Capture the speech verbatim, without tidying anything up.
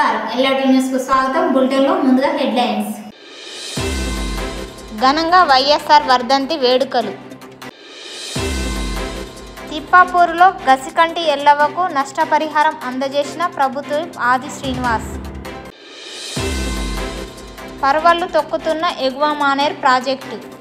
నమస్కారం LRT news కు స్వాగతం. బులెటిన్ లో ముందుగా హెడ్లైన్స్. ఘనంగా వైఎస్ఆర్ వర్ధంతి వేడుకలు. తిప్పాపూరులో గసికంటి ఎల్లవ్వకు నష్టపరిహారం అందజేసిన ప్రభుత్వ ఆది శ్రీనివాస్. పర్వళ్లు తొక్కుతున్న ఎగువ మానేర్ ప్రాజెక్టు.